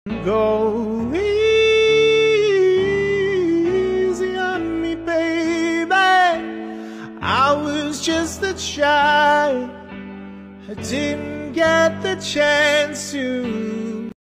Go easy on me, baby. I was just a child. I didn't get the chance to